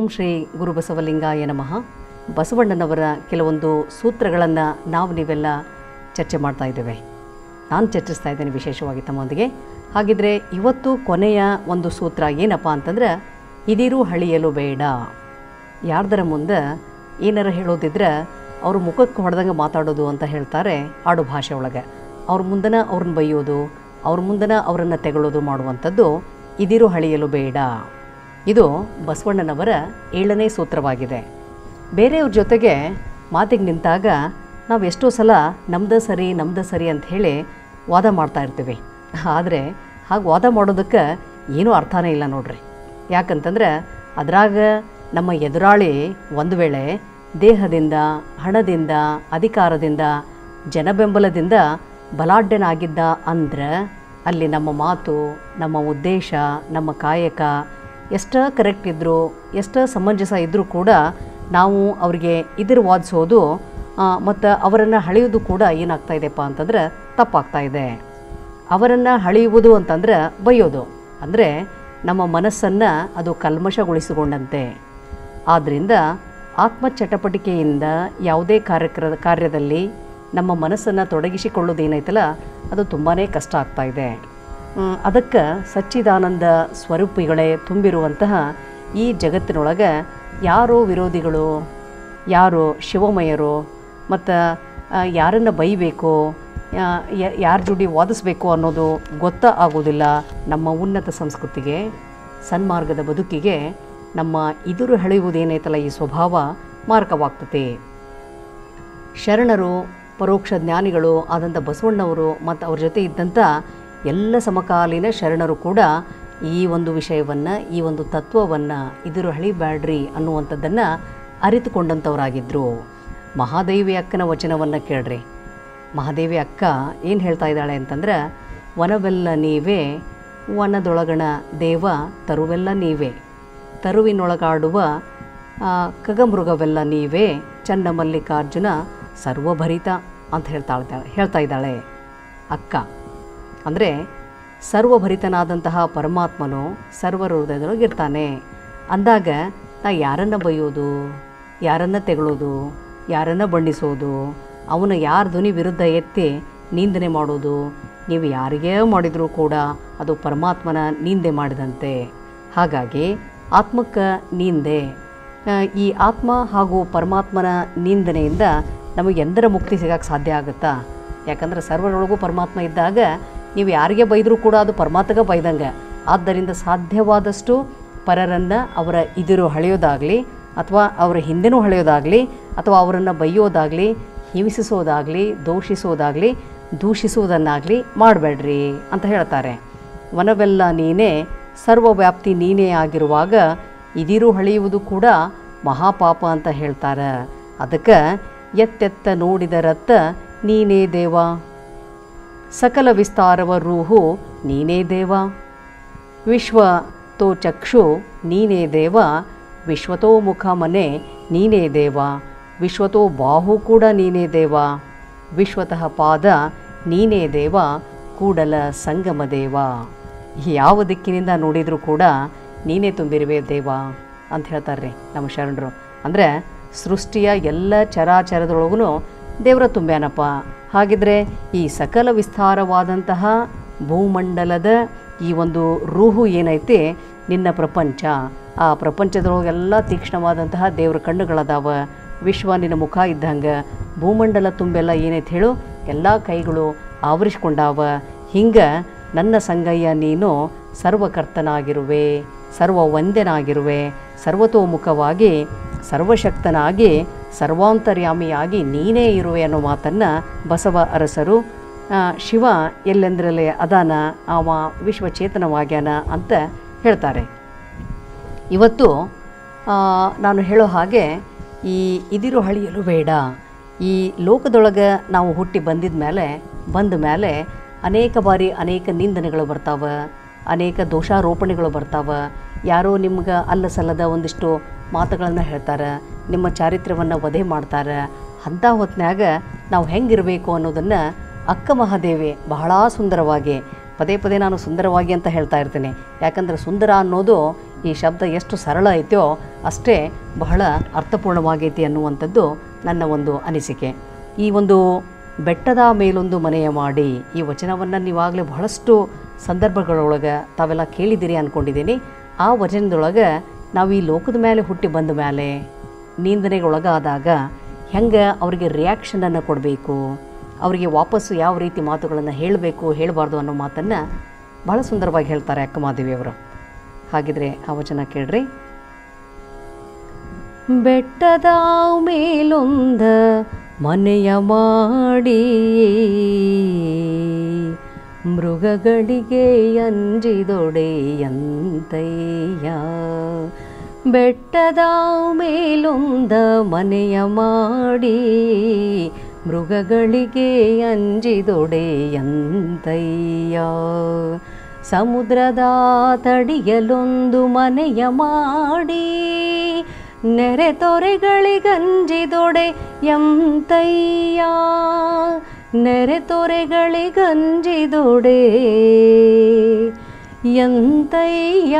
ಓಂ ಶ್ರೀ ಗುರುಬಸವಲಿಂಗಾಯ ನಮಃ. ಬಸವಣ್ಣನವರ ಕೆಲವೊಂದು ಸೂತ್ರಗಳನ್ನು ನೀವೆಲ್ಲ ಚರ್ಚೆ ಮಾಡ್ತಾ ಇದ್ದೇವೆ. ನಾನು ಚರ್ಚಿಸ್ತಾ ಇದ್ದೇನೆ ವಿಶೇಷವಾಗಿ ತಮ್ಮೊಂದಿಗೆ. ಹಾಗಿದ್ರೆ ಇವತ್ತು ಕೊನೆಯ ಒಂದು ಸೂತ್ರ ಏನಪ್ಪ ಅಂತಂದ್ರೆ, ಇದಿರು ಹಳಿಯಲು ಬೇಡ. ಯಾರ್ದರ ಮುಂದೆ ಏನಾರ ಹೇಳೋದಿದ್ರೆ ಅವರು ಮುಖಕ್ಕೆ ಹೊಡೆದಂಗೆ ಮಾತಾಡೋದು ಅಂತ ಹೇಳ್ತಾರೆ ಆಡು ಭಾಷೆ ಒಳಗೆ. ಅವ್ರ ಮುಂದನ ಅವ್ರನ್ನ ಬೈಯೋದು, ಅವ್ರ ಮುಂದನ ಅವರನ್ನು ತೆಗಳೋದು ಮಾಡುವಂಥದ್ದು ಇದಿರು ಹಳಿಯಲು ಬೇಡ. ಇದು ಬಸವಣ್ಣನವರ 7ನೇ ಸೂತ್ರವಾಗಿದೆ. ಬೇರೆಯವ್ರ ಜೊತೆಗೆ ಮಾತಿಗೆ ನಿಂತಾಗ ನಾವು ಎಷ್ಟೋ ಸಲ ನಮ್ದು ಸರಿ ಅಂತ ಹೇಳಿ ವಾದ ಮಾಡ್ತಾ ಇರ್ತೀವಿ. ಆದರೆ ಹಾಗೆ ವಾದ ಮಾಡೋದಕ್ಕೆ ಏನೂ ಅರ್ಥನೇ ಇಲ್ಲ ನೋಡ್ರಿ. ಯಾಕಂತಂದ್ರೆ ಅದರಾಗ ನಮ್ಮ ಎದುರಾಳಿ ಒಂದು ವೇಳೆ ದೇಹದಿಂದ, ಹಣದಿಂದ, ಅಧಿಕಾರದಿಂದ, ಜನಬೆಂಬಲದಿಂದ ಬಲಾಢ್ಯನಾಗಿದ್ದ ಅಂದ್ರೆ ಅಲ್ಲಿ ನಮ್ಮ ಮಾತು, ನಮ್ಮ ಉದ್ದೇಶ, ನಮ್ಮ ಕಾಯಕ ಎಷ್ಟೇ ಕರೆಕ್ಟ್ ಇದ್ದರೂ, ಎಷ್ಟೇ ಸಮಂಜಸ ಇದ್ದರೂ ಕೂಡ ನಾವು ಅವರಿಗೆ ವಾದಿಸೋದು ಮತ್ತು ಅವರನ್ನು ಹಳೆಯೋದು ಕೂಡ ಏನಾಗ್ತಾ ಇದೆಯಪ್ಪ ಅಂತಂದ್ರೆ ತಪ್ಪಾಗ್ತಾ ಇದೆ. ಅವರನ್ನು ಹಳೆಯುವುದು ಅಂತಂದ್ರೆ ಬೈಯೋದು ಅಂದರೆ ನಮ್ಮ ಮನಸ್ಸನ್ನು ಅದು ಕಲ್ಮಶಗೊಳಿಸಿಕೊಂಡಂತೆ. ಆದ್ದರಿಂದ ಆತ್ಮಚಟಪಟಿಕೆಯಿಂದ ಯಾವುದೇ ಕಾರ್ಯದಲ್ಲಿ ನಮ್ಮ ಮನಸ್ಸನ್ನು ತೊಡಗಿಸಿಕೊಳ್ಳೋದೇನೈತಲ್ಲ ಅದು ತುಂಬಾ ಕಷ್ಟ ಆಗ್ತಾ ಇದೆ. ಅದಕ್ಕೆ ಸಚ್ಚಿದಾನಂದ ಸ್ವರೂಪಿಗಳೇ ತುಂಬಿರುವಂತಹ ಈ ಜಗತ್ತಿನೊಳಗೆ ಯಾರೋ ವಿರೋಧಿಗಳು, ಯಾರೋ ಶಿವಮಯರು, ಮತ್ತು ಯಾರನ್ನು ಬೈಬೇಕು, ಯಾರ ಜೋಡಿ ವಾದಿಸಬೇಕು ಅನ್ನೋದು ಆಗೋದಿಲ್ಲ. ನಮ್ಮ ಉನ್ನತ ಸಂಸ್ಕೃತಿಗೆ, ಸನ್ಮಾರ್ಗದ ಬದುಕಿಗೆ ನಮ್ಮ ಇದುರು ಹಳೆಯುವುದೇನೈತಲ್ಲ ಈ ಸ್ವಭಾವ ಮಾರಕವಾಗ್ತದೆ. ಶರಣರು, ಪರೋಕ್ಷ ಜ್ಞಾನಿಗಳು ಆದಂಥ ಬಸವಣ್ಣವರು ಮತ್ತು ಅವ್ರ ಜೊತೆ ಇದ್ದಂಥ ಎಲ್ಲ ಸಮಕಾಲೀನ ಶರಣರು ಕೂಡ ಈ ಒಂದು ವಿಷಯವನ್ನು, ಈ ಒಂದು ತತ್ವವನ್ನು ಇದುರು ಹಳಿಬ್ಯಾಡ್ರಿ ಅನ್ನುವಂಥದ್ದನ್ನು ಅರಿತುಕೊಂಡಂಥವರಾಗಿದ್ದರು. ಮಹಾದೇವಿ ಅಕ್ಕನ ವಚನವನ್ನು ಕೇಳ್ರಿ. ಮಹಾದೇವಿ ಅಕ್ಕ ಏನು ಹೇಳ್ತಾ ಇದ್ದಾಳೆ ಅಂತಂದ್ರೆ, ವನವೆಲ್ಲ ನೀವೇ, ವನದೊಳಗಣ ದೇವ ತರುವೆಲ್ಲ ನೀವೇ, ತರುವಿನೊಳಗಾಡುವ ಖಗಮೃಗವೆಲ್ಲ ನೀವೇ, ಚನ್ನಮಲ್ಲಿಕಾರ್ಜುನ ಸರ್ವಭರಿತ ಅಂತ ಹೇಳ್ತಾ ಇದ್ದಾಳೆ ಅಕ್ಕ. ಅಂದರೆ ಸರ್ವಭರಿತನಾದಂತಹ ಪರಮಾತ್ಮನು ಸರ್ವರ ಹೃದಯದೊಳಗಿರ್ತಾನೆ ಅಂದಾಗ ನಾ ಯಾರನ್ನು ಬೈಯೋದು, ಯಾರನ್ನು ತೆಗಳೋದು, ಯಾರನ್ನು ಬಣ್ಣಿಸೋದು, ಅವನ ಯಾರ ಧ್ವನಿ ವಿರುದ್ಧ ಎತ್ತಿ ನಿಂದನೆ ಮಾಡೋದು, ನೀವು ಯಾರಿಗೇ ಮಾಡಿದರೂ ಕೂಡ ಅದು ಪರಮಾತ್ಮನ ನಿಂದೆ ಮಾಡಿದಂತೆ. ಹಾಗಾಗಿ ಆತ್ಮಕ್ಕೆ ನಿಂದೆ, ಈ ಆತ್ಮ ಹಾಗೂ ಪರಮಾತ್ಮನ ನಿಂದನೆಯಿಂದ ನಮಗೆ ಎಂದರ ಮುಕ್ತಿ ಸಿಗೋಕ್ಕೆ ಸಾಧ್ಯ ಆಗುತ್ತಾ? ಯಾಕಂದ್ರೆ ಸರ್ವರೊಳಗೂ ಪರಮಾತ್ಮ ಇದ್ದಾಗ ನೀವು ಯಾರಿಗೆ ಬೈದರೂ ಕೂಡ ಅದು ಪರಮಾತ್ಮಗೆ ಬೈದಂಗೆ. ಆದ್ದರಿಂದ ಸಾಧ್ಯವಾದಷ್ಟು ಪರರನ್ನು ಅವರ ಇದಿರು ಹಳೆಯೋದಾಗಲಿ ಅಥವಾ ಅವರ ಹಿಂದೆನೂ ಹಳೆಯೋದಾಗಲಿ ಅಥವಾ ಅವರನ್ನು ಬೈಯೋದಾಗಲಿ, ಹಿಂಸಿಸೋದಾಗಲಿ, ದೂಷಿಸೋದಾಗಲಿ, ದೂಷಿಸುವುದನ್ನಾಗಲಿ ಮಾಡಬೇಡ್ರಿ ಅಂತ ಹೇಳ್ತಾರೆ. ವನವೆಲ್ಲ ನೀನೇ, ಸರ್ವವ್ಯಾಪ್ತಿ ನೀನೇ ಆಗಿರುವಾಗ ಇದಿರು ಹಳೆಯುವುದು ಕೂಡ ಮಹಾಪಾಪ ಅಂತ ಹೇಳ್ತಾರೆ. ಅದಕ್ಕೆ ಎತ್ತೆತ್ತ ನೋಡಿದರತ್ತ ನೀನೇ ದೇವ, ಸಕಲ ವಿಸ್ತಾರವ ರೂಹು ನೀನೇ ದೇವ, ವಿಶ್ವತೋ ಚಕ್ಷು ನೀನೇ ದೇವ, ವಿಶ್ವತೋ ಮುಖ ಮನೆ ನೀನೇ ದೇವ, ವಿಶ್ವತೋ ಬಾಹು ಕೂಡ ನೀನೇ ದೇವ, ವಿಶ್ವತಃ ಪಾದ ನೀನೇ ದೇವ, ಕೂಡಲ ಸಂಗಮ ದೇವ. ಯಾವ ದಿಕ್ಕಿನಿಂದ ನೋಡಿದರೂ ಕೂಡ ನೀನೇ ತುಂಬಿರುವೆ ದೇವ ಅಂತ ಹೇಳ್ತಾರೆ ನಮ್ಮ ಶರಣರು. ಅಂದರೆ ಸೃಷ್ಟಿಯ ಎಲ್ಲ ಚರಾಚರದೊಳಗೂ ದೇವರ ತುಂಬ್ಯಾನಪ್ಪ. ಹಾಗಿದ್ರೆ ಈ ಸಕಲ ವಿಸ್ತಾರವಾದಂತಹ ಭೂಮಂಡಲದ ಈ ಒಂದು ರೂಹು ಏನೈತಿ ನಿನ್ನ ಪ್ರಪಂಚ, ಆ ಪ್ರಪಂಚದೊಳಗೆಲ್ಲ ತೀಕ್ಷ್ಣವಾದಂತಹ ದೇವ್ರ ಕಣ್ಣುಗಳದಾವ. ವಿಶ್ವ ನಿನ್ನ ಮುಖ ಇದ್ದಂಗೆ, ಭೂಮಂಡಲ ತುಂಬೆಲ್ಲ ಏನೈತಿ ಹೇಳು ಎಲ್ಲ ಕೈಗಳು ಆವರಿಸ್ಕೊಂಡಾವ. ಹಿಂಗೆ ನನ್ನ ಸಂಗಯ್ಯ ನೀನು ಸರ್ವಕರ್ತನಾಗಿರುವೆ, ಸರ್ವವಂದ್ಯನಾಗಿರುವೆ, ಸರ್ವತೋಮುಖವಾಗಿ ಸರ್ವಶಕ್ತನಾಗಿ ಸರ್ವಾಂತರ್ಯಾಮಿಯಾಗಿ ನೀನೇ ಇರುವೆ ಅನ್ನೋ ಮಾತನ್ನು ಬಸವ ಅರಸರು ಶಿವ ಎಲ್ಲೆಂದ್ರಲ್ಲೇ ಅದಾನ, ಅವ ವಿಶ್ವಚೇತನವಾಗ್ಯಾನ ಅಂತ ಹೇಳ್ತಾರೆ. ಇವತ್ತು ನಾನು ಹೇಳೋ ಹಾಗೆ ಈ ಇದಿರು ಹಳಿಯಲು ಬೇಡ. ಈ ಲೋಕದೊಳಗೆ ನಾವು ಹುಟ್ಟಿ ಬಂದ ಮೇಲೆ ಅನೇಕ ಬಾರಿ ಅನೇಕ ನಿಂದನೆಗಳು ಬರ್ತಾವೆ, ಅನೇಕ ದೋಷಾರೋಪಣೆಗಳು ಬರ್ತಾವೆ. ಯಾರೋ ನಿಮ್ಗೆ ಅಲ್ಲ ಸಲ್ಲದ ಒಂದಿಷ್ಟು ಮಾತುಗಳನ್ನು ಹೇಳ್ತಾರೆ, ನಿಮ್ಮ ಚಾರಿತ್ರ್ಯವನ್ನು ವಧೆ ಮಾಡ್ತಾರೆ. ಅಂಥ ಹೊತ್ತಿನಾಗ ನಾವು ಹೆಂಗಿರಬೇಕು ಅನ್ನೋದನ್ನು ಅಕ್ಕ ಮಹಾದೇವಿ ಬಹಳ ಸುಂದರವಾಗಿ ಪದೇ ಪದೇ ನಾನು ಸುಂದರವಾಗಿ ಅಂತ ಹೇಳ್ತಾ ಇರ್ತೇನೆ. ಯಾಕಂದರೆ ಸುಂದರ ಅನ್ನೋದು ಈ ಶಬ್ದ ಎಷ್ಟು ಸರಳ ಐತೋ ಅಷ್ಟೇ ಬಹಳ ಅರ್ಥಪೂರ್ಣವಾಗೈತಿ ಅನ್ನುವಂಥದ್ದು ನನ್ನ ಒಂದು ಅನಿಸಿಕೆ. ಈ ಒಂದು ಬೆಟ್ಟದ ಮೇಲೊಂದು ಮನೆಯ ಮಾಡಿ ಈ ವಚನವನ್ನು ನೀವಾಗಲೇ ಬಹಳಷ್ಟು ಸಂದರ್ಭಗಳೊಳಗೆ ತಾವೆಲ್ಲ ಕೇಳಿದ್ದೀರಿ ಅಂದ್ಕೊಂಡಿದ್ದೀನಿ. ಆ ವಚನದೊಳಗೆ ನಾವು ಈ ಲೋಕದ ಮೇಲೆ ಹುಟ್ಟಿ ಬಂದ ಮೇಲೆ ನಿಂದನೆಗೊಳಗಾದಾಗ ಹೆಂಗೆ ಅವರಿಗೆ ರಿಯಾಕ್ಷನನ್ನು ಕೊಡಬೇಕು, ಅವರಿಗೆ ವಾಪಸ್ಸು ಯಾವ ರೀತಿ ಮಾತುಗಳನ್ನು ಹೇಳಬೇಕು ಹೇಳಬಾರ್ದು ಅನ್ನೋ ಮಾತನ್ನು ಭಾಳ ಸುಂದರವಾಗಿ ಹೇಳ್ತಾರೆ ಅಕ್ಕಮಹಾದೇವಿಯವರು. ಹಾಗಿದ್ರೆ ಆ ವಚನ ಕೇಳ್ರಿ. ಬೆಟ್ಟದ ಮೇಲೊಂದ ಮನೆಯ ಮಾಡಿ ಮೃಗಗಳಿಗೆ ಅಂಜಿದೊಡೆಯಂತಯ್ಯ. ಬೆಟ್ಟದ ಮೇಲೊಂದ ಮನೆಯ ಮಾಡಿ ಮೃಗಗಳಿಗೆ ಅಂಜಿದೊಡೆಯಂತಯ್ಯ. ಸಮುದ್ರದ ತಡಿಯಲೊಂದು ಮನೆಯ ಮಾಡಿ ನೆರೆ ತೊರೆಗಳಿಗಂಜಿದೊಡೆ ಎಂತಯ್ಯ. ನೆರೆ ತೊರೆಗಳಿಗಂಜಿದೊಡೆ ಎಂತಯ್ಯ.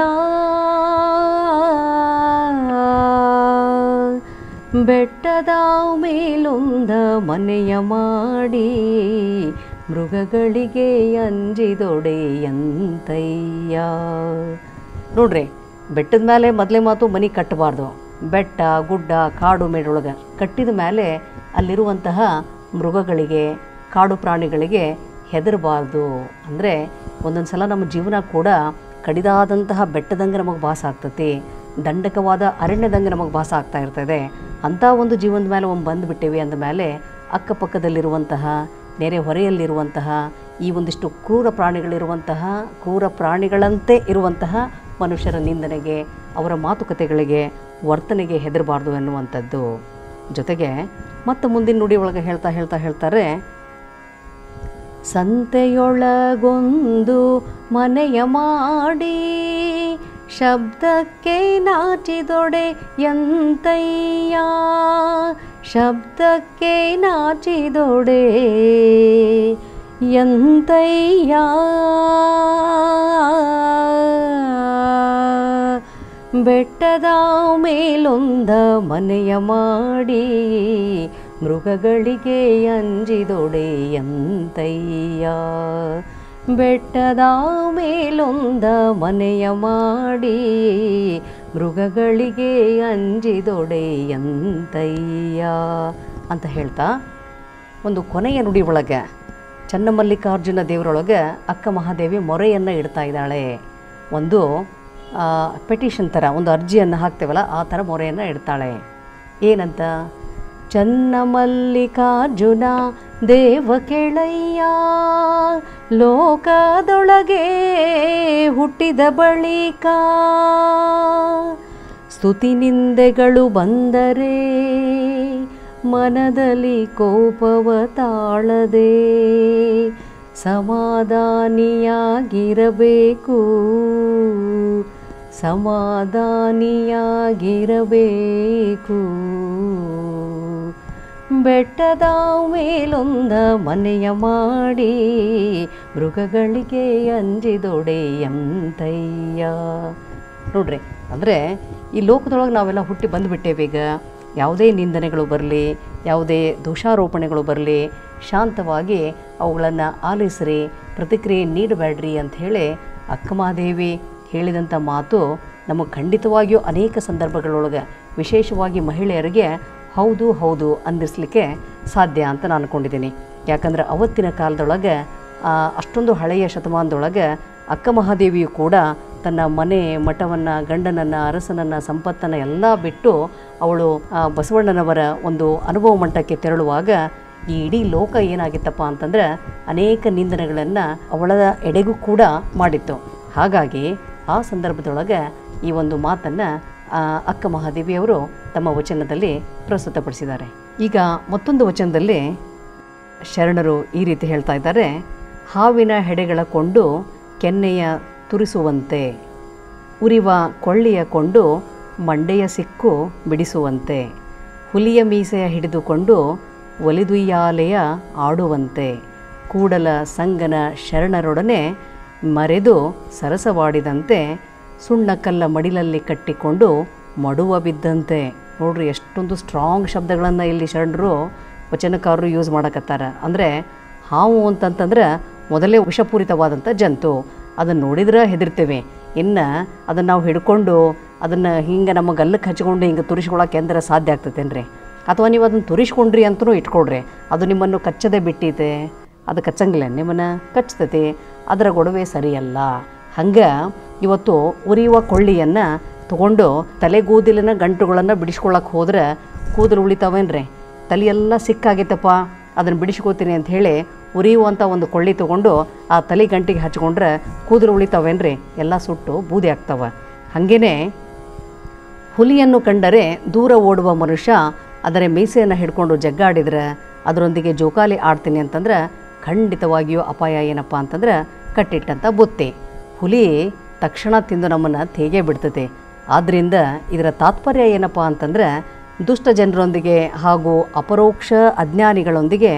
ಬೆಟ್ಟದ ಮೇಲೊಂದ ಮನೆಯ ಮಾಡಿ ಮೃಗಗಳಿಗೆ ಅಂಜಿದೊಡೆ ಎಂತಯ್ಯ. ನೋಡ್ರಿ, ಬೆಟ್ಟದ ಮೇಲೆ ಮೊದಲೇ ಮಾತು ಮನೆ ಕಟ್ಟಬಾರ್ದು. ಬೆಟ್ಟ ಗುಡ್ಡ ಕಾಡು ಮೇಡೊಳಗೆ ಕಟ್ಟಿದ ಮೇಲೆ ಅಲ್ಲಿರುವಂತಹ ಮೃಗಗಳಿಗೆ ಕಾಡು ಪ್ರಾಣಿಗಳಿಗೆ ಹೆದರಬಾರ್ದು. ಅಂದರೆ ಒಂದೊಂದು ಸಲ ನಮ್ಮ ಜೀವನ ಕೂಡ ಕಡಿದಾದಂತಹ ಬೆಟ್ಟದಂಗೆ ನಮಗೆ ಭಾಸ ಆಗ್ತತಿ, ದಂಡಕವಾದ ಅರಣ್ಯದಂಗೆ ನಮಗೆ ಭಾಸ ಆಗ್ತಾ ಇರ್ತದೆ. ಅಂಥ ಒಂದು ಜೀವನದ ಮೇಲೆ ಬಂದುಬಿಟ್ಟೇವೆ ಅಂದ ಮೇಲೆ ಅಕ್ಕಪಕ್ಕದಲ್ಲಿರುವಂತಹ ನೆರೆ ಹೊರೆಯಲ್ಲಿರುವಂತಹ ಈ ಒಂದಿಷ್ಟು ಕ್ರೂರ ಪ್ರಾಣಿಗಳಿರುವಂತಹ ಕ್ರೂರ ಪ್ರಾಣಿಗಳಂತೆ ಇರುವಂತಹ ಮನುಷ್ಯರ ನಿಂದನೆಗೆ, ಅವರ ಮಾತುಕತೆಗಳಿಗೆ, ವರ್ತನೆಗೆ ಹೆದರಬಾರ್ದು ಎನ್ನುವಂಥದ್ದು. ಜೊತೆಗೆ ಮತ್ತು ಮುಂದಿನ ನುಡಿ ಒಳಗೆ ಹೇಳ್ತಾರೆ, ಸಂತೆಯೊಳಗೊಂದು ಮನೆಯ ಮಾಡಿ ಶಬ್ದಕ್ಕೆ ನಾಚಿದೊಡೆ ಎಂತಯ್ಯ. ಶಬ್ದಕ್ಕೆ ನಾಚಿದೊಡೆ ಎಂತಯ್ಯ. ಬೆಟ್ಟದ ಮೇಲೊಂದ ಮನೆಯ ಮಾಡಿ ಮೃಗಗಳಿಗೆ ಅಂಜಿದೊಡೆ ಎಂತಯ್ಯ. ಬೆಟ್ಟದ ಮೇಲೊಂದ ಮನೆಯ ಮಾಡಿ ಮೃಗಗಳಿಗೆ ಅಂಜಿದೊಡೆ ಎಂತಯ್ಯ ಅಂತ ಹೇಳ್ತಾ ಒಂದು ಕೊನೆಯ ನುಡಿ ಒಳಗೆ ಚನ್ನಮಲ್ಲಿಕಾರ್ಜುನ ದೇವರೊಳಗೆ ಅಕ್ಕ ಮಹಾದೇವಿ ಮೊರೆಯನ್ನು ಇಡ್ತಾ ಇದ್ದಾಳೆ. ಒಂದು ಪೆಟಿಷನ್ ಥರ, ಒಂದು ಅರ್ಜಿಯನ್ನು ಹಾಕ್ತೇವಲ್ಲ ಆ ಥರ ಮೊರೆಯನ್ನು ಇಡ್ತಾಳೆ. ಏನಂತ? ಚನ್ನಮಲ್ಲಿಕಾರ್ಜುನ ದೇವ ಕೆಳಯ್ಯ, ಲೋಕದೊಳಗೆ ಹುಟ್ಟಿದ ಬಳಿಕ ಸ್ತುತಿ ನಿಂದೆಗಳು ಬಂದರೆ ಮನದಲ್ಲಿ ಕೋಪವ ತಾಳದೆ ಸಮಾಧಾನಿಯಾಗಿರಬೇಕು. ಸಮಾಧಾನಿಯಾಗಿರಬೇಕು. ಬೆಟ್ಟದ ಮೇಲೊಂದ ಮನೆಯ ಮಾಡಿ ಮೃಗಗಳಿಗೆ ಅಂಜಿದೊಡೆ ಎಂತಯ್ಯ. ನೋಡ್ರಿ, ಅಂದರೆ ಈ ಲೋಕದೊಳಗೆ ನಾವೆಲ್ಲ ಹುಟ್ಟಿ ಬಂದುಬಿಟ್ಟೇವೆ. ಈಗ ಯಾವುದೇ ನಿಂದನೆಗಳು ಬರಲಿ, ಯಾವುದೇ ದೋಷಾರೋಪಣೆಗಳು ಬರಲಿ, ಶಾಂತವಾಗಿ ಅವುಗಳನ್ನು ಆಲಿಸ್ರಿ, ಪ್ರತಿಕ್ರಿಯೆ ನೀಡಬೇಡ್ರಿ ಅಂಥೇಳಿ ಅಕ್ಕಮಹಾದೇವಿ ಹೇಳಿದಂಥ ಮಾತು ನಮಗೆ ಖಂಡಿತವಾಗಿಯೂ ಅನೇಕ ಸಂದರ್ಭಗಳೊಳಗೆ, ವಿಶೇಷವಾಗಿ ಮಹಿಳೆಯರಿಗೆ ಹೌದು ಹೌದು ಅಂದಿಸ್ಲಿಕ್ಕೆ ಸಾಧ್ಯ ಅಂತ ನಾನು ಅಂದ್ಕೊಂಡಿದ್ದೀನಿ. ಯಾಕಂದ್ರೆ ಅವತ್ತಿನ ಕಾಲದೊಳಗೆ, ಅಷ್ಟೊಂದು ಹಳೆಯ ಶತಮಾನದೊಳಗೆ ಅಕ್ಕ ಮಹಾದೇವಿಯು ಕೂಡ ತನ್ನ ಮನೆ ಮಠವನ್ನು, ಗಂಡನನ್ನು, ಅರಸನನ್ನು, ಸಂಪತ್ತನ್ನು ಎಲ್ಲ ಬಿಟ್ಟು ಅವಳು ಬಸವಣ್ಣನವರ ಒಂದು ಅನುಭವ ಮಂಟಕ್ಕೆ ತೆರಳುವಾಗ ಈ ಇಡೀ ಲೋಕ ಏನಾಗಿತ್ತಪ್ಪ ಅಂತಂದ್ರೆ ಅನೇಕ ನಿಂದನೆಗಳನ್ನು ಅವಳ ಎಡೆಗೂ ಕೂಡ ಮಾಡಿತ್ತು. ಹಾಗಾಗಿ ಆ ಸಂದರ್ಭದೊಳಗೆ ಈ ಒಂದು ಮಾತನ್ನು ಅಕ್ಕ ಮಹಾದೇವಿಯವರು ತಮ್ಮ ವಚನದಲ್ಲಿ ಪ್ರಸ್ತುತಪಡಿಸಿದ್ದಾರೆ. ಈಗ ಮತ್ತೊಂದು ವಚನದಲ್ಲಿ ಶರಣರು ಈ ರೀತಿ ಹೇಳ್ತಾ ಇದ್ದಾರೆ. ಹಾವಿನ ಹೆಡೆಗಳ ಕೊಂಡು ಕೆನ್ನೆಯ ತುರಿಸುವಂತೆ, ಉರಿವ ಕೊಳ್ಳಿಯ ಕೊಂಡು ಮಂಡೆಯ ಸಿಕ್ಕು ಬಿಡಿಸುವಂತೆ, ಹುಲಿಯ ಮೀಸೆಯ ಹಿಡಿದುಕೊಂಡು ಒಲಿದುಯ್ಯಾಲೆಯ ಆಡುವಂತೆ, ಕೂಡಲ ಸಂಗನ ಶರಣರೊಡನೆ ಮರೆದು ಸರಸವಾಡಿದಂತೆ, ಸುಣ್ಣ ಕಲ್ಲ ಮಡಿಲಲ್ಲಿ ಕಟ್ಟಿಕೊಂಡು ಮಡುವ ಬಿದ್ದಂತೆ. ನೋಡ್ರಿ ಎಷ್ಟೊಂದು ಸ್ಟ್ರಾಂಗ್ ಶಬ್ದಗಳನ್ನು ಇಲ್ಲಿ ಶರಣರು ವಚನಕಾರರು ಯೂಸ್ ಮಾಡಕತ್ತಾರ. ಅಂದರೆ ಹಾವು ಅಂತಂತಂದ್ರೆ ಮೊದಲೇ ವಿಷಪೂರಿತವಾದಂಥ ಜಂತು, ಅದನ್ನು ನೋಡಿದ್ರೆ ಹೆದರ್ತೇವೆ. ಇನ್ನು ಅದನ್ನು ನಾವು ಹಿಡ್ಕೊಂಡು ಅದನ್ನು ಹಿಂಗೆ ನಮ್ಮ ಗಲ್ಲಕ್ಕೆ ಹಚ್ಕೊಂಡು ಹಿಂಗೆ ತುರಿಸ್ಕೊಳಕ್ಕೆ ಎಂದ್ರೆ ಸಾಧ್ಯ ಆಗ್ತೈತೇನ್ರಿ? ಅಥವಾ ನೀವು ಅದನ್ನು ತುರಿಸ್ಕೊಂಡ್ರಿ ಅಂತಲೂ ಇಟ್ಕೊಡ್ರಿ, ಅದು ನಿಮ್ಮನ್ನು ಕಚ್ಚದೆ ಬಿಟ್ಟೈತೆ, ಅದು ಕಚ್ಚಂಗಿಲ್ಲ, ನಿಮ್ಮನ್ನು ಕಚ್ತೈತಿ, ಅದರ ಗೊಡವೆ ಸರಿಯಲ್ಲ. ಹಂಗೆ ಇವತ್ತು ಉರಿಯುವ ಕೊಳ್ಳಿಯನ್ನು ತೊಗೊಂಡು ತಲೆಗೂದಲಿನ ಗಂಟುಗಳನ್ನು ಬಿಡಿಸ್ಕೊಳಕ್ಕೆ ಹೋದ್ರೆ ಕೂದಲು ಉಳಿತಾವೇನ್ರಿ? ತಲೆಯೆಲ್ಲ ಸಿಕ್ಕಾಗೈತಪ್ಪ ಅದನ್ನು ಬಿಡಿಸ್ಕೋತೀನಿ ಅಂತ ಹೇಳಿ ಉರಿಯುವಂಥ ಒಂದು ಕೊಳ್ಳಿ ತೊಗೊಂಡು ಆ ತಲೆ ಗಂಟಿಗೆ ಹಚ್ಕೊಂಡ್ರೆ ಕೂದಲು ಉಳಿತಾವೇನ್ರಿ? ಎಲ್ಲ ಸುಟ್ಟು ಬೂದಿ ಆಗ್ತವೆ. ಹಾಗೇ ಹುಲಿಯನ್ನು ಕಂಡರೆ ದೂರ ಓಡುವ ಮನುಷ್ಯ ಅದರ ಮೀಸೆಯನ್ನು ಹಿಡ್ಕೊಂಡು ಜಗ್ಗಾಡಿದ್ರೆ ಅದರೊಂದಿಗೆ ಜೋಕಾಲಿ ಆಡ್ತೀನಿ ಅಂತಂದ್ರೆ ಖಂಡಿತವಾಗಿಯೂ ಅಪಾಯ ಏನಪ್ಪ ಅಂತಂದ್ರೆ ಕಟ್ಟಿಟ್ಟಂಥ ಬುತ್ತಿ. ಹುಲಿ ತಕ್ಷಣ ತಿಂದು ನಮ್ಮನ್ನು ತೇಗೆ ಬಿಡ್ತೈತೆ. ಆದ್ದರಿಂದ ಇದರ ತಾತ್ಪರ್ಯ ಏನಪ್ಪ ಅಂತಂದ್ರೆ ದುಷ್ಟ ಜನರೊಂದಿಗೆ ಹಾಗೂ ಅಪರೋಕ್ಷ ಅಜ್ಞಾನಿಗಳೊಂದಿಗೆ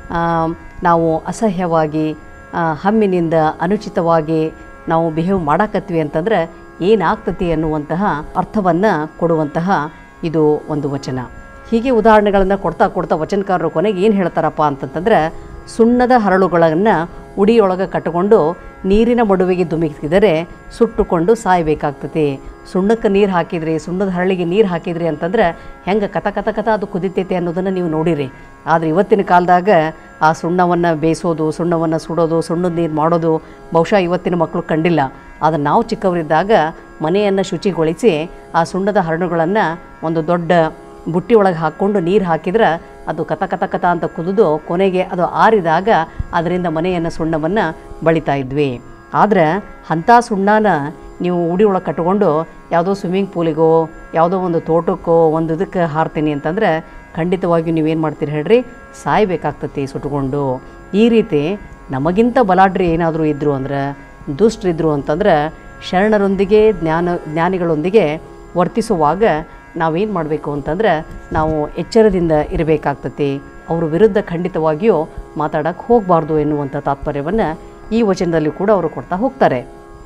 ನಾವು ಅಸಹ್ಯವಾಗಿ ಹಮ್ಮಿನಿಂದ ಅನುಚಿತವಾಗಿ ನಾವು ಬಿಹೇವ್ ಮಾಡಾಕತ್ವಿ ಅಂತಂದ್ರೆ ಏನಾಗ್ತತಿ ಅನ್ನುವಂತಹ ಅರ್ಥವನ್ನು ಕೊಡುವಂತಹ ಇದು ಒಂದು ವಚನ. ಹೀಗೆ ಉದಾಹರಣೆಗಳನ್ನು ಕೊಡ್ತಾ ಕೊಡ್ತಾ ವಚನಕಾರರು ಕೊನೆಗೆ ಏನು ಹೇಳ್ತಾರಪ್ಪ ಅಂತಂತಂದ್ರೆ, ಸುಣ್ಣದ ಹರಳುಗಳನ್ನು ಉಡಿಯೊಳಗೆ ಕಟ್ಟಿಕೊಂಡು ನೀರಿನ ಮಡುವಿಗೆ ಧುಮುಕಿದರೆ ಸುಟ್ಟುಕೊಂಡು ಸಾಯಬೇಕಾಗ್ತತಿ. ಸುಣ್ಣಕ್ಕೆ ನೀರು ಹಾಕಿದ್ರಿ, ಸುಣ್ಣದ ಹರಳಿಗೆ ನೀರು ಹಾಕಿದ್ರಿ ಅಂತಂದ್ರೆ ಹೆಂಗೆ ಕಥ ಅದು ಕುದಿತೈತೆ ಅನ್ನೋದನ್ನು ನೀವು ನೋಡಿರಿ. ಆದರೆ ಇವತ್ತಿನ ಕಾಲದಾಗ ಆ ಸುಣ್ಣವನ್ನು ಬೇಯಿಸೋದು, ಸುಣ್ಣವನ್ನು ಸುಡೋದು, ಸುಣ್ಣದ ನೀರು ಮಾಡೋದು ಬಹುಶಃ ಇವತ್ತಿನ ಮಕ್ಕಳು ಕಂಡಿಲ್ಲ. ಆದರೆ ನಾವು ಚಿಕ್ಕವರಿದ್ದಾಗ ಮನೆಯನ್ನು ಶುಚಿಗೊಳಿಸಿ ಆ ಸುಣ್ಣದ ಹರಳುಗಳನ್ನು ಒಂದು ದೊಡ್ಡ ಬುಟ್ಟಿ ಒಳಗೆ ಹಾಕ್ಕೊಂಡು ನೀರು ಹಾಕಿದ್ರೆ ಅದು ಕಥ ಅಂತ ಕುದಿದು ಕೊನೆಗೆ ಅದು ಆರಿದಾಗ ಅದರಿಂದ ಮನೆಯನ್ನು ಸುಣ್ಣವನ್ನು ಬಳಿತಾ ಇದ್ವಿ. ಆದರೆ ಅಂಥ ಸುಣ್ಣನ ನೀವು ಉಡಿ ಒಳಗೆ ಕಟ್ಕೊಂಡು ಯಾವುದೋ ಸ್ವಿಮ್ಮಿಂಗ್ ಪೂಲಿಗೋ ಯಾವುದೋ ಒಂದು ತೋಟಕ್ಕೋ ಒಂದು ಇದಕ್ಕೆ ಹಾರ್ತೀನಿ ಅಂತಂದರೆ ಖಂಡಿತವಾಗಿಯೂ ನೀವೇನು ಮಾಡ್ತೀರಿ ಹೇಳ್ರಿ? ಸಾಯಬೇಕಾಗ್ತತಿ ಸುಟ್ಕೊಂಡು. ಈ ರೀತಿ ನಮಗಿಂತ ಬಲಾಢ್ರಿ ಏನಾದರೂ ಇದ್ದರು ಅಂದ್ರೆ, ದುಷ್ಟರಿದ್ದರು ಅಂತಂದ್ರೆ ಶರಣರೊಂದಿಗೆ ಜ್ಞಾನಿಗಳೊಂದಿಗೆ ವರ್ತಿಸುವಾಗ ನಾವೇನು ಮಾಡಬೇಕು ಅಂತಂದ್ರೆ ನಾವು ಎಚ್ಚರದಿಂದ ಇರಬೇಕಾಗ್ತತಿ. ಅವ್ರ ವಿರುದ್ಧ ಖಂಡಿತವಾಗಿಯೂ ಮಾತಾಡೋಕ್ಕೆ ಹೋಗಬಾರ್ದು ಎನ್ನುವಂಥ ತಾತ್ಪರ್ಯವನ್ನು ಈ ವಚನದಲ್ಲಿ ಕೂಡ ಅವರು ಕೊಡ್ತಾ ಹೋಗ್ತಾರೆ.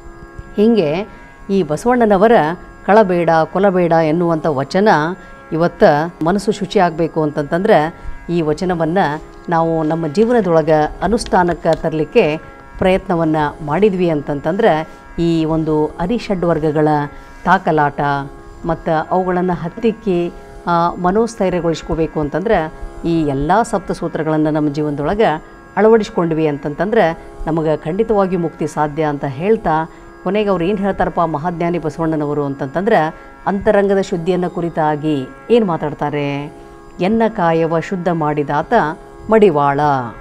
ಹೀಗೆ ಈ ಬಸವಣ್ಣನವರ ಕಳಬೇಡ ಕೊಲಬೇಡ ಎನ್ನುವಂಥ ವಚನ ಇವತ್ತು ಮನಸ್ಸು ಶುಚಿ ಆಗಬೇಕು ಅಂತಂತಂದ್ರೆ ಈ ವಚನವನ್ನು ನಾವು ನಮ್ಮ ಜೀವನದೊಳಗೆ ಅನುಷ್ಠಾನಕ್ಕೆ ತರಲಿಕ್ಕೆ ಪ್ರಯತ್ನವನ್ನು ಮಾಡಿದ್ವಿ ಅಂತಂತಂದ್ರೆ ಈ ಒಂದು ಅರಿಷಡ್ವರ್ಗಗಳ ತಾಕಲಾಟ ಮತ್ತು ಅವುಗಳನ್ನು ಹತ್ತಿಕ್ಕಿ ಮನೋಸ್ಥೈರ್ಯಗೊಳಿಸ್ಕೋಬೇಕು ಅಂತಂದ್ರೆ ಈ ಎಲ್ಲ ಸಪ್ತಸೂತ್ರಗಳನ್ನು ನಮ್ಮ ಜೀವನದೊಳಗೆ ಅಳವಡಿಸ್ಕೊಂಡ್ವಿ ಅಂತಂತಂದ್ರೆ ನಮಗೆ ಖಂಡಿತವಾಗಿಯೂ ಮುಕ್ತಿ ಸಾಧ್ಯ ಅಂತ ಹೇಳ್ತಾ ಕೊನೆಗೆ ಅವ್ರು ಏನು ಹೇಳ್ತಾರಪ್ಪ ಮಹಾಜ್ಞಾನಿ ಬಸವಣ್ಣನವರು ಅಂತಂತಂದ್ರೆ ಅಂತರಂಗದ ಶುದ್ಧಿಯನ್ನು ಕುರಿತಾಗಿ ಏನು ಮಾತಾಡ್ತಾರೆ? ಎನ್ನ ಕಾಯವ ಶುದ್ಧ ಮಾಡಿದಾತ ಮಡಿವಾಳ,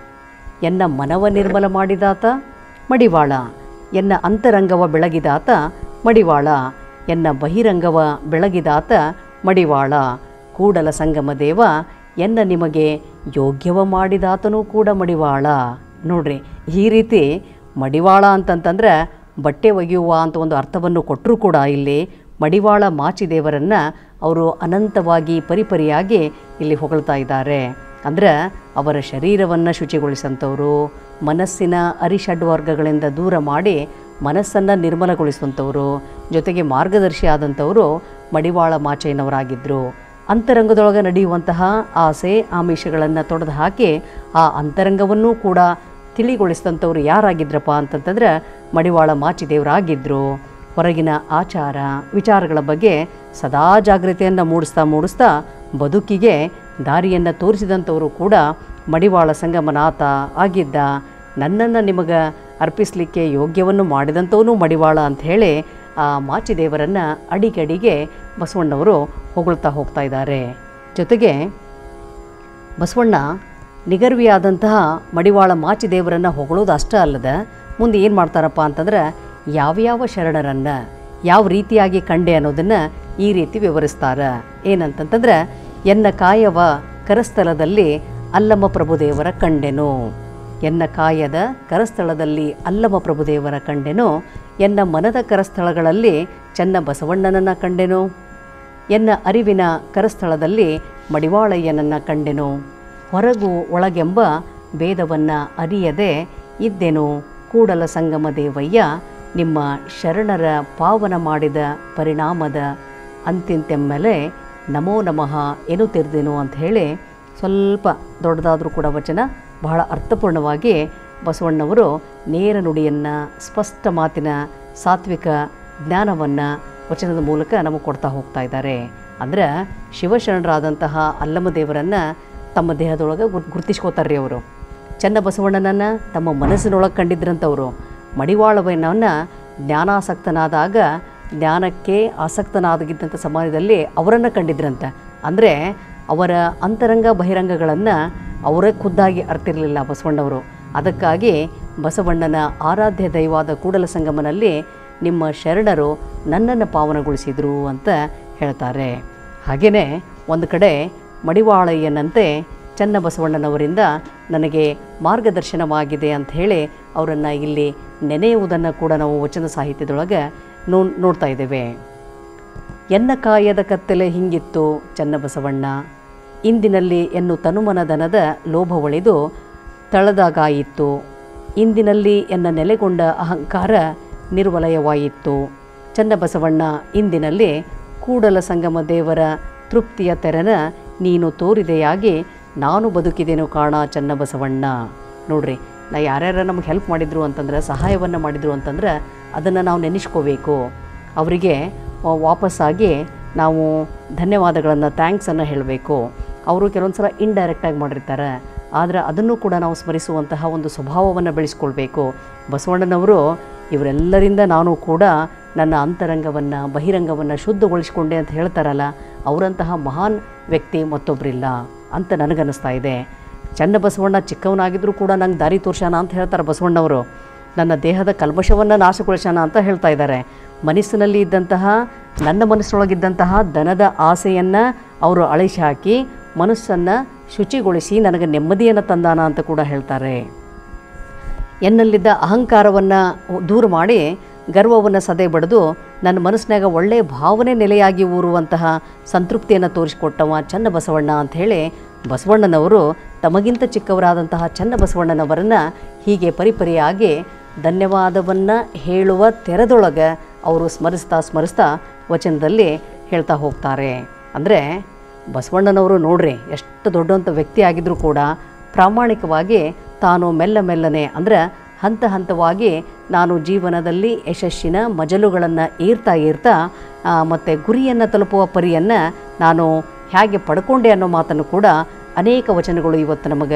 ಎನ್ನ ಮನವ ನಿರ್ಮಲ ಮಾಡಿದಾತ ಮಡಿವಾಳ, ಎನ್ನ ಅಂತರಂಗವ ಬೆಳಗಿದಾತ ಮಡಿವಾಳ, ಎನ್ನ ಬಹಿರಂಗವ ಬೆಳಗಿದಾತ ಮಡಿವಾಳ, ಕೂಡಲ ಸಂಗಮ ದೇವ ಎನ್ನ ನಿಮಗೆ ಯೋಗ್ಯವ ಮಾಡಿದಾತನೂ ಕೂಡ ಮಡಿವಾಳ. ನೋಡ್ರಿ, ಈ ರೀತಿ ಮಡಿವಾಳ ಅಂತಂತಂದ್ರೆ ಬಟ್ಟೆ ಒಗೆಯುವ ಅಂತ ಒಂದು ಅರ್ಥವನ್ನು ಕೊಟ್ಟರೂ ಕೂಡ ಇಲ್ಲಿ ಮಡಿವಾಳ ಮಾಚಿದೇವರನ್ನು ಅವರು ಅನಂತವಾಗಿ ಪರಿಪರಿಯಾಗಿ ಇಲ್ಲಿ ಹೊಗಳ್ತಾ ಇದ್ದಾರೆ. ಅಂದ್ರೆ ಅವರ ಶರೀರವನ್ನು ಶುಚಿಗೊಳಿಸಂಥವರು, ಮನಸ್ಸಿನ ಅರಿಷಡ್ವರ್ಗಗಳಿಂದ ದೂರ ಮಾಡಿ ಮನಸ್ಸನ್ನು ನಿರ್ಮಲಗೊಳಿಸುವಂಥವರು, ಜೊತೆಗೆ ಮಾರ್ಗದರ್ಶಿ ಆದಂಥವರು ಮಡಿವಾಳ ಮಾಚಯ್ಯನವರಾಗಿದ್ದರು. ಅಂತರಂಗದೊಳಗೆ ನಡೆಯುವಂತಹ ಆಸೆ ಆಮಿಷಗಳನ್ನು ತೊಡೆದು ಹಾಕಿ ಆ ಅಂತರಂಗವನ್ನೂ ಕೂಡ ತಿಳಿಗೊಳಿಸಿದಂಥವ್ರು ಯಾರಾಗಿದ್ರಪ್ಪ ಅಂತಂತಂದ್ರೆ ಮಡಿವಾಳ ಮಾಚಿದೇವರಾಗಿದ್ದರು. ಹೊರಗಿನ ಆಚಾರ ವಿಚಾರಗಳ ಬಗ್ಗೆ ಸದಾ ಜಾಗೃತಿಯನ್ನು ಮೂಡಿಸ್ತಾ ಬದುಕಿಗೆ ದಾರಿಯನ್ನು ತೋರಿಸಿದಂಥವರು ಕೂಡ ಮಡಿವಾಳ ಸಂಗಮನಾಥ ಆಗಿದ್ದ. ನನ್ನನ್ನು ನಿಮಗೆ ಅರ್ಪಿಸಲಿಕ್ಕೆ ಯೋಗ್ಯವನ್ನು ಮಾಡಿದಂಥವನು ಮಡಿವಾಳ ಅಂಥೇಳಿ ಆ ಮಾಚಿದೇವರನ್ನು ಅಡಿಗಡಿಗೆ ಬಸವಣ್ಣವರು ಹೊಗಳ್ತಾ ಹೋಗ್ತಾ ಇದ್ದಾರೆ. ಜೊತೆಗೆ ಬಸವಣ್ಣ ನಿಗರ್ವಿಯಾದಂತಹ ಮಡಿವಾಳ ಮಾಚಿದೇವರನ್ನು ಹೊಗಳೋದು ಅಷ್ಟೇ ಅಲ್ಲದೆ ಮುಂದೆ ಏನು ಮಾಡ್ತಾರಪ್ಪ ಅಂತಂದ್ರೆ ಯಾವ್ಯಾವ ಶರಣರನ್ನು ಯಾವ ರೀತಿಯಾಗಿ ಕಂಡೆ ಅನ್ನೋದನ್ನು ಈ ರೀತಿ ವಿವರಿಸ್ತಾರೆ. ಏನಂತಂತಂದ್ರೆ, ಎನ್ನ ಕಾಯವ ಕರಸ್ಥಳದಲ್ಲಿ ಅಲ್ಲಮ ಪ್ರಭುದೇವರ ಕಂಡೆನು, ಎನ್ನ ಕಾಯದ ಕರಸ್ಥಳದಲ್ಲಿ ಅಲ್ಲಮ ಪ್ರಭುದೇವರ ಕಂಡೆನು, ಎನ್ನ ಮನದ ಕರಸ್ಥಳಗಳಲ್ಲಿ ಚೆನ್ನ ಬಸವಣ್ಣನನ್ನು ಕಂಡೆನು, ಎನ್ನ ಅರಿವಿನ ಕರಸ್ಥಳದಲ್ಲಿ ಮಡಿವಾಳಯ್ಯನನ್ನು ಕಂಡೆನು, ಹೊರಗು ಒಳಗೆಂಬ ಭೇದವನ್ನು ಅರಿಯದೆ ಇದ್ದೆನು, ಕೂಡಲ ಸಂಗಮ ದೇವಯ್ಯ ನಿಮ್ಮ ಶರಣರ ಪಾವನ ಮಾಡಿದ ಪರಿಣಾಮದ ಅಂತಿಂತೆಮ್ಮೆಲೆ ನಮೋ ನಮಃ ಎನ್ನುತ್ತಿರ್ದೇನು ಅಂತ ಹೇಳಿ ಸ್ವಲ್ಪ ದೊಡ್ಡದಾದರೂ ಕೂಡ ವಚನ ಬಹಳ ಅರ್ಥಪೂರ್ಣವಾಗಿ ಬಸವಣ್ಣವರು ನೇರ ನುಡಿಯನ್ನು, ಸ್ಪಷ್ಟ ಮಾತಿನ ಸಾತ್ವಿಕ ಜ್ಞಾನವನ್ನು ವಚನದ ಮೂಲಕ ನಮಗೆ ಕೊಡ್ತಾ ಹೋಗ್ತಾ ಇದ್ದಾರೆ. ಅಂದರೆ ಶಿವಶರಣರಾದಂತಹ ಅಲ್ಲಮದೇವರನ್ನು ತಮ್ಮ ದೇಹದೊಳಗೆ ಗುರುತಿಸ್ಕೋತಾರ್ರಿ ಅವರು. ಚನ್ನಬಸವಣ್ಣನನ್ನು ತಮ್ಮ ಮನಸ್ಸಿನೊಳಗೆ ಕಂಡಿದ್ರಂಥವರು. ಮಡಿವಾಳವನನ್ನು ಜ್ಞಾನಾಸಕ್ತನಾದಾಗ ಜ್ಞಾನಕ್ಕೆ ಆಸಕ್ತನಾಗಿದ್ದಂಥ ಸಮಯದಲ್ಲಿ ಅವರನ್ನು ಕಂಡಿದ್ರಂತೆ. ಅಂದರೆ ಅವರ ಅಂತರಂಗ ಬಹಿರಂಗಗಳನ್ನು ಅವರೇ ಖುದ್ದಾಗಿ ಅರ್ತಿರಲಿಲ್ಲ ಬಸವಣ್ಣವರು. ಅದಕ್ಕಾಗಿ ಬಸವಣ್ಣನ ಆರಾಧ್ಯ ದೈವಾದ ಕೂಡಲ ಸಂಗಮನಲ್ಲಿ ನಿಮ್ಮ ಶರಣರು ನನ್ನನ್ನು ಪಾವನಗೊಳಿಸಿದರು ಅಂತ ಹೇಳ್ತಾರೆ. ಹಾಗೆಯೇ ಒಂದು ಕಡೆ ಮಡಿವಾಳಯ್ಯನಂತೆ ಚನ್ನಬಸವಣ್ಣನವರಿಂದ ನನಗೆ ಮಾರ್ಗದರ್ಶನವಾಗಿದೆ ಅಂತ ಹೇಳಿ ಅವರನ್ನು ಇಲ್ಲಿ ನೆನೆಯುವುದನ್ನು ಕೂಡ ನಾವು ವಚನ ಸಾಹಿತ್ಯದೊಳಗೆ ನೋಡ್ತಾ ಇದ್ದೇವೆ. ಎನ್ನ ಕಾಯದ ಕತ್ತಲೆ ಹಿಂಗಿತ್ತು ಚನ್ನಬಸವಣ್ಣ, ಇಂದಿನಲ್ಲಿ ಎನ್ನು ತನುಮನದನದ ಲೋಭ ಒಳೆದು ತಳದಾಗಾಯಿತು, ಇಂದಿನಲ್ಲಿ ಎನ್ನ ನೆಲೆಗೊಂಡ ಅಹಂಕಾರ ನಿರ್ವಲಯವಾಯಿತು. ಚನ್ನಬಸವಣ್ಣ ಇಂದಿನಲ್ಲಿ ಕೂಡಲ ಸಂಗಮ ದೇವರ ತೃಪ್ತಿಯ ತೆರನ ನೀನು ತೋರಿದೆಯಾಗಿ ನಾನು ಬದುಕಿದೆನು ಕಾಣ ಚನ್ನಬಸವಣ್ಣ. ನೋಡ್ರಿ, ಯಾರ್ಯಾರು ನಮಗೆ ಹೆಲ್ಪ್ ಮಾಡಿದರು ಅಂತಂದ್ರೆ, ಸಹಾಯವನ್ನು ಮಾಡಿದರು ಅಂತಂದ್ರೆ ಅದನ್ನು ನಾವು ನೆನೆಸ್ಕೋಬೇಕು. ಅವರಿಗೆ ವಾಪಸ್ಸಾಗಿ ನಾವು ಧನ್ಯವಾದಗಳನ್ನು, ಥ್ಯಾಂಕ್ಸನ್ನು ಹೇಳಬೇಕು. ಅವರು ಕೆಲವೊಂದು ಸಲ ಇಂಡೈರೆಕ್ಟಾಗಿ ಮಾಡಿರ್ತಾರೆ, ಆದರೆ ಅದನ್ನು ಕೂಡ ನಾವು ಸ್ಮರಿಸುವಂತಹ ಒಂದು ಸ್ವಭಾವವನ್ನು ಬೆಳೆಸ್ಕೊಳ್ಬೇಕು. ಬಸವಣ್ಣನವರು ಇವರೆಲ್ಲರಿಂದ ನಾನು ಕೂಡ ನನ್ನ ಅಂತರಂಗವನ್ನು, ಬಹಿರಂಗವನ್ನು ಶುದ್ಧಗೊಳಿಸಿಕೊಂಡೆ ಅಂತ ಹೇಳ್ತಾರಲ್ಲ, ಅವರಂತಹ ಮಹಾನ್ ವ್ಯಕ್ತಿ ಮತ್ತೊಬ್ಬರಿಲ್ಲ ಅಂತ ನನಗನ್ನಿಸ್ತಾ ಇದೆ. ಚನ್ನಬಸವಣ್ಣ ಚಿಕ್ಕವನಾಗಿದ್ದರೂ ಕೂಡ ನಂಗೆ ದಾರಿ ತೋರ್ಸಾನ ಅಂತ ಹೇಳ್ತಾರೆ ಬಸವಣ್ಣವರು. ನನ್ನ ದೇಹದ ಕಲ್ಮಶವನ್ನು ನಾಶಗೊಳಿಸೋಣ ಅಂತ ಹೇಳ್ತಾ ಇದ್ದಾರೆ. ಮನಸ್ಸಿನಲ್ಲಿ ಇದ್ದಂತಹ, ನನ್ನ ಮನಸ್ಸೊಳಗಿದ್ದಂತಹ ದನದ ಆಸೆಯನ್ನು ಅವರು ಅಳಿಸಿ ಹಾಕಿ ಮನಸ್ಸನ್ನು ಶುಚಿಗೊಳಿಸಿ ನನಗೆ ನೆಮ್ಮದಿಯನ್ನು ತಂದಾನ ಅಂತ ಕೂಡ ಹೇಳ್ತಾರೆ. ಎನ್ನಲ್ಲಿದ್ದ ಅಹಂಕಾರವನ್ನು ದೂರ ಮಾಡಿ ಗರ್ವವನ್ನು ಸದೆ ಬಡಿದು ನನ್ನ ಮನಸ್ಸಿನಾಗ ಒಳ್ಳೆಯ ಭಾವನೆ ನೆಲೆಯಾಗಿ ಊರುವಂತಹ ಸಂತೃಪ್ತಿಯನ್ನು ತೋರಿಸಿಕೊಟ್ಟವ ಚನ್ನಬಸವಣ್ಣ ಅಂಥೇಳಿ ಬಸವಣ್ಣನವರು ತಮಗಿಂತ ಚಿಕ್ಕವರಾದಂತಹ ಚನ್ನಬಸವಣ್ಣನವರನ್ನು ಹೀಗೆ ಪರಿಪರಿಯಾಗಿ ಧನ್ಯವಾದವನ್ನು ಹೇಳುವ ತೆರೆದೊಳಗೆ ಅವರು ಸ್ಮರಿಸ್ತಾ ವಚನದಲ್ಲಿ ಹೇಳ್ತಾ ಹೋಗ್ತಾರೆ. ಅಂದರೆ ಬಸವಣ್ಣನವರು ನೋಡ್ರಿ, ಎಷ್ಟು ದೊಡ್ಡಂಥ ವ್ಯಕ್ತಿ ಆಗಿದ್ದರೂ ಕೂಡ ಪ್ರಾಮಾಣಿಕವಾಗಿ ತಾನು ಮೆಲ್ಲನೆ ಅಂದರೆ ಹಂತ ಹಂತವಾಗಿ ನಾನು ಜೀವನದಲ್ಲಿ ಯಶಸ್ಸಿನ ಮಜಲುಗಳನ್ನು ಏರ್ತಾ ಮತ್ತು ಗುರಿಯನ್ನು ತಲುಪುವ ಪರಿಯನ್ನು ನಾನು ಹೇಗೆ ಪಡ್ಕೊಂಡೆ ಅನ್ನೋ ಮಾತನ್ನು ಕೂಡ ಅನೇಕ ವಚನಗಳು ಇವತ್ತು ನಮಗೆ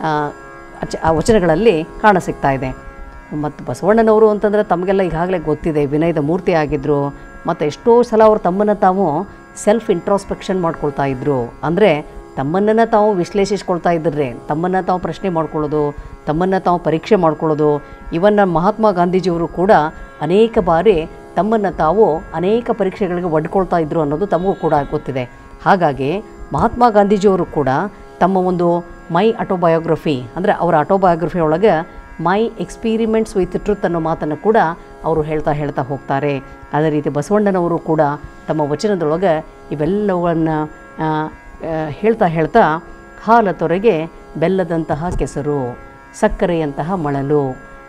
ಆ ವಚನಗಳಲ್ಲಿ ಕಾಣಸಿಗ್ತಾ ಇದೆ. ಮತ್ತು ಬಸವಣ್ಣನವರು ಅಂತಂದರೆ ತಮಗೆಲ್ಲ ಈಗಾಗಲೇ ಗೊತ್ತಿದೆ, ವಿನಯದ ಮೂರ್ತಿ ಆಗಿದ್ದರು. ಮತ್ತು ಎಷ್ಟೋ ಸಲ ಅವರು ತಮ್ಮನ್ನು ತಾವು ಸೆಲ್ಫ್ ಇಂಟ್ರಾಸ್ಪೆಕ್ಷನ್ ಮಾಡ್ಕೊಳ್ತಾ ಇದ್ದರು. ಅಂದರೆ ತಮ್ಮನ್ನು ತಾವು ವಿಶ್ಲೇಷಿಸ್ಕೊಳ್ತಾ ಇದ್ದರೆ, ತಮ್ಮನ್ನು ತಾವು ಪ್ರಶ್ನೆ ಮಾಡ್ಕೊಳ್ಳೋದು, ತಮ್ಮನ್ನು ತಾವು ಪರೀಕ್ಷೆ ಮಾಡ್ಕೊಳ್ಳೋದು. ಇವನ್ನ ಮಹಾತ್ಮ ಗಾಂಧೀಜಿಯವರು ಕೂಡ ಅನೇಕ ಬಾರಿ ತಮ್ಮನ್ನು ತಾವು ಅನೇಕ ಪರೀಕ್ಷೆಗಳಿಗೆ ಒಡ್ಕೊಳ್ತಾ ಇದ್ದರು ಅನ್ನೋದು ತಮಗೂ ಕೂಡ ಗೊತ್ತಿದೆ. ಹಾಗಾಗಿ ಮಹಾತ್ಮ ಗಾಂಧೀಜಿಯವರು ಕೂಡ ತಮ್ಮ ಒಂದು ಮೈ ಆಟೋಬಯೋಗ್ರಫಿ ಅಂದರೆ ಅವರ ಆಟೋಬಯೋಗ್ರಫಿ ಒಳಗೆ ಮೈ ಎಕ್ಸ್ಪೀರಿಮೆಂಟ್ಸ್ ವಿತ್ ಟ್ರುತ್ ಅನ್ನೋ ಮಾತನ್ನು ಕೂಡ ಅವರು ಹೇಳ್ತಾ ಹೋಗ್ತಾರೆ. ಅದೇ ರೀತಿ ಬಸವಣ್ಣನವರು ಕೂಡ ತಮ್ಮ ವಚನದೊಳಗೆ ಇವೆಲ್ಲವನ್ನು ಹೇಳ್ತಾ ಹಾಲ ತೊರೆಗೆ ಬೆಲ್ಲದಂತಹ ಕೆಸರು, ಸಕ್ಕರೆಯಂತಹ ಮಳಲು,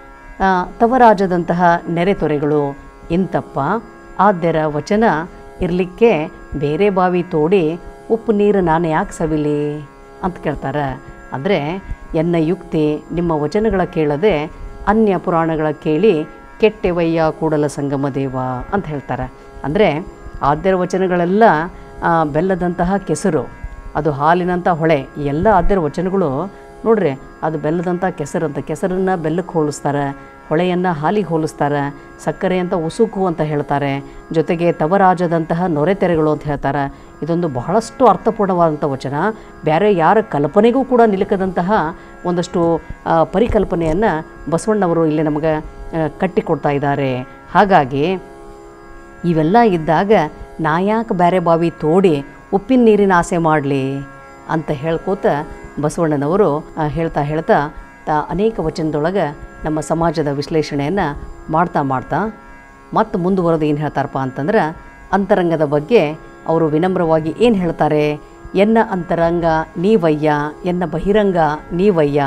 ತವರಾಜದಂತಹ ನೆರೆತೊರೆಗಳು ಇಂತಪ್ಪ ಆದ್ಯರ ವಚನ ಇರಲಿಕ್ಕೆ ಬೇರೆ ಬಾವಿ ತೋಡಿ ಉಪ್ಪು ನೀರು ನಾನು ಯಾಕೆ ಸವಿಲಿ ಅಂತ ಕೇಳ್ತಾರೆ. ಅಂದರೆ ಎನ್ನ ಯುಕ್ತಿ ನಿಮ್ಮ ವಚನಗಳ ಕೇಳದೆ ಅನ್ಯ ಪುರಾಣಗಳ ಕೇಳಿ ಕೆಟ್ಟೆವಯ್ಯ ಕೂಡಲ ಸಂಗಮ ದೇವ ಅಂತ ಹೇಳ್ತಾರೆ. ಅಂದರೆ ಆದ್ಯರ ವಚನಗಳೆಲ್ಲ ಬೆಲ್ಲದಂತಹ ಕೆಸರು, ಅದು ಹಾಲಿನಂಥ ಹೊಳೆ. ಎಲ್ಲ ಆದ್ಯರ ವಚನಗಳು ನೋಡ್ರಿ, ಅದು ಬೆಲ್ಲದಂಥ ಕೆಸರಂತ, ಕೆಸರನ್ನು ಬೆಲ್ಲಕ್ಕೆ ಹೋಲಿಸ್ತಾರೆ, ಹೊಳೆಯನ್ನು ಹಾಲಿಗೆ ಹೋಲಿಸ್ತಾರೆ, ಸಕ್ಕರೆ ಅಂತ ಉಸುಕು ಅಂತ ಹೇಳ್ತಾರೆ, ಜೊತೆಗೆ ತವರಾಜದಂತಹ ನೊರೆತೆರೆಗಳು ಅಂತ ಹೇಳ್ತಾರೆ. ಇದೊಂದು ಬಹಳಷ್ಟು ಅರ್ಥಪೂರ್ಣವಾದಂಥ ವಚನ. ಬೇರೆ ಯಾರ ಕಲ್ಪನೆಗೂ ಕೂಡ ನಿಲುಕದಂತಹ ಒಂದಷ್ಟು ಪರಿಕಲ್ಪನೆಯನ್ನು ಬಸವಣ್ಣವರು ಇಲ್ಲಿ ನಮಗೆ ಕಟ್ಟಿಕೊಡ್ತಾ ಇದ್ದಾರೆ. ಹಾಗಾಗಿ ಇವೆಲ್ಲ ಇದ್ದಾಗ ನಾ ಯಾಕೆ ಬೇರೆ ಬಾವಿ ತೋಡಿ ಉಪ್ಪಿನ ನೀರಿನ ಆಸೆ ಮಾಡಲಿ ಅಂತ ಹೇಳ್ಕೋತ ಬಸವಣ್ಣನವರು ಹೇಳ್ತಾ ಅನೇಕ ವಚನದೊಳಗೆ ನಮ್ಮ ಸಮಾಜದ ವಿಶ್ಲೇಷಣೆಯನ್ನು ಮಾಡ್ತಾ ಮತ್ತು ಮುಂದುವರೆದು ಏನು ಹೇಳ್ತಾರಪ್ಪ ಅಂತಂದ್ರೆ, ಅಂತರಂಗದ ಬಗ್ಗೆ ಅವರು ವಿನಮ್ರವಾಗಿ ಏನು ಹೇಳ್ತಾರೆ, ಎನ್ನ ಅಂತರಂಗ ನೀವಯ್ಯ, ಎನ್ನ ಬಹಿರಂಗ ನೀವಯ್ಯ,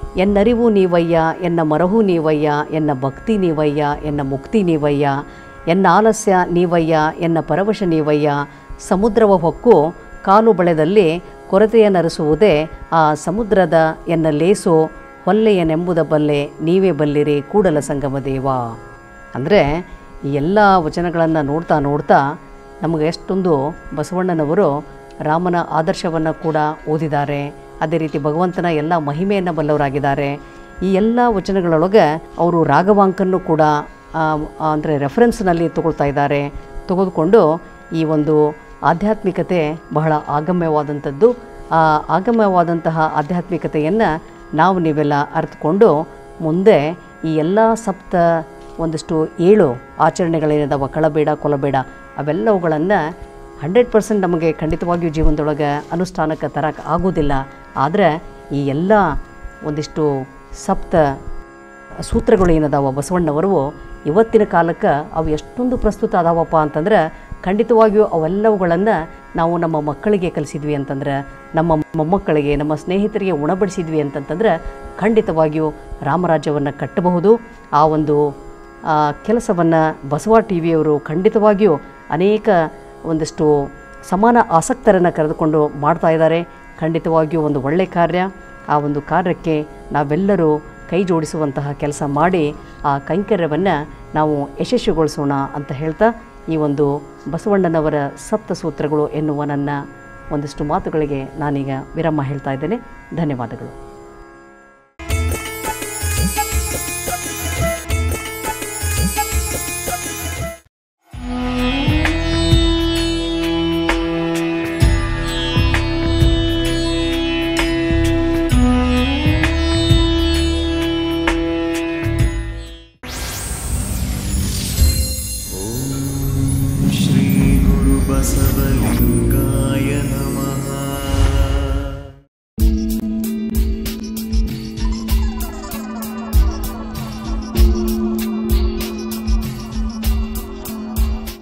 ಎನ್ನರಿವು ನೀವಯ್ಯ, ಎನ್ನ ಮರಹು ನೀವಯ್ಯ, ಎನ್ನ ಭಕ್ತಿ ನೀವಯ್ಯ, ಎನ್ನ ಮುಕ್ತಿ ನೀವಯ್ಯ, ಎನ್ನ ಆಲಸ್ಯ ನೀವಯ್ಯ, ಎನ್ನ ಪರವಶ ನೀವಯ್ಯ. ಸಮುದ್ರವ ಹೊಕ್ಕು ಕಾಲು ಬಳೆದಲ್ಲಿ ಕೊರತೆಯ ನರಿಸುವುದೇ ಆ ಸಮುದ್ರದ ಎನ್ನ ಲೇಸು ಹೊಲ್ಲೆಯನೆಂಬುದ ಬಲ್ಲೆ ನೀವೇ ಬಲ್ಲಿರಿ ಕೂಡಲ ಸಂಗಮ ದೇವ. ಅಂದರೆ ಈ ಎಲ್ಲ ವಚನಗಳನ್ನು ನೋಡ್ತಾ ನೋಡ್ತಾ ನಮಗೆ ಎಷ್ಟೊಂದು ಬಸವಣ್ಣನವರು ರಾಮನ ಆದರ್ಶವನ್ನು ಕೂಡ ಓದಿದ್ದಾರೆ. ಅದೇ ರೀತಿ ಭಗವಂತನ ಎಲ್ಲ ಮಹಿಮೆಯನ್ನು ಬಲ್ಲವರಾಗಿದ್ದಾರೆ. ಈ ಎಲ್ಲ ವಚನಗಳೊಳಗೆ ಅವರು ರಾಘವಾಂಕನ್ನು ಕೂಡ ಅಂದರೆ ರೆಫರೆನ್ಸ್ನಲ್ಲಿ ತಗೊಳ್ತಾ ಇದ್ದಾರೆ. ತೆಗೆದುಕೊಂಡು ಈ ಒಂದು ಆಧ್ಯಾತ್ಮಿಕತೆ ಬಹಳ ಆಗಮ್ಯವಾದಂಥದ್ದು. ಆ ಆಗಮ್ಯವಾದಂತಹ ಆಧ್ಯಾತ್ಮಿಕತೆಯನ್ನು ನಾವು ನೀವೆಲ್ಲ ಅರ್ಥಕೊಂಡು ಮುಂದೆ ಈ ಎಲ್ಲ ಸಪ್ತ ಒಂದಿಷ್ಟು 7 ಆಚರಣೆಗಳೇನಿದಾವೆ, ಕಳಬೇಡ ಕೊಲಬೇಡ, ಅವೆಲ್ಲವುಗಳನ್ನು 100% ನಮಗೆ ಖಂಡಿತವಾಗಿಯೂ ಜೀವನದೊಳಗೆ ಅನುಷ್ಠಾನಕ್ಕೆ ತರಕ್ಕೆ ಆಗೋದಿಲ್ಲ. ಆದರೆ ಈ ಎಲ್ಲ ಒಂದಿಷ್ಟು ಸಪ್ತ ಸೂತ್ರಗಳು ಏನದಾವ ಬಸವಣ್ಣವರು ಇವತ್ತಿನ ಕಾಲಕ್ಕೆ ಅವು ಎಷ್ಟೊಂದು ಪ್ರಸ್ತುತ ಅದಾವಪ್ಪ ಅಂತಂದ್ರೆ ಖಂಡಿತವಾಗಿಯೂ ಅವೆಲ್ಲವುಗಳನ್ನು ನಾವು ನಮ್ಮ ಮಕ್ಕಳಿಗೆ ಕಲಿಸಿದ್ವಿ ಅಂತಂದ್ರೆ, ನಮ್ಮ ಮೊಮ್ಮಕ್ಕಳಿಗೆ, ನಮ್ಮ ಸ್ನೇಹಿತರಿಗೆ ಉಣಬಡಿಸಿದ್ವಿ ಅಂತಂತಂದ್ರೆ ಖಂಡಿತವಾಗಿಯೂ ರಾಮರಾಜ್ಯವನ್ನು ಕಟ್ಟಬಹುದು. ಆ ಒಂದು ಕೆಲಸವನ್ನು ಬಸವ ಟಿ ವಿಯವರು ಖಂಡಿತವಾಗಿಯೂ ಅನೇಕ ಒಂದಿಷ್ಟು ಸಮಾನ ಆಸಕ್ತರನ್ನು ಕರೆದುಕೊಂಡು ಮಾಡ್ತಾ ಇದ್ದಾರೆ. ಖಂಡಿತವಾಗಿಯೂ ಒಂದು ಒಳ್ಳೆಯ ಕಾರ್ಯ. ಆ ಒಂದು ಕಾರ್ಯಕ್ಕೆ ನಾವೆಲ್ಲರೂ ಕೈ ಜೋಡಿಸುವಂತಹ ಕೆಲಸ ಮಾಡಿ ಆ ಕೈಂಕರ್ಯವನ್ನು ನಾವು ಯಶಸ್ವಿಗೊಳಿಸೋಣ ಅಂತ ಹೇಳ್ತಾ ಈ ಒಂದು ಬಸವಣ್ಣನವರ ಸಪ್ತಸೂತ್ರಗಳು ಎನ್ನುವ ನನ್ನ ಒಂದಿಷ್ಟು ಮಾತುಗಳಿಗೆ ನಾನೀಗ ವಿರಾಮ ಹೇಳ್ತಾ ಇದ್ದೇನೆ. ಧನ್ಯವಾದಗಳು.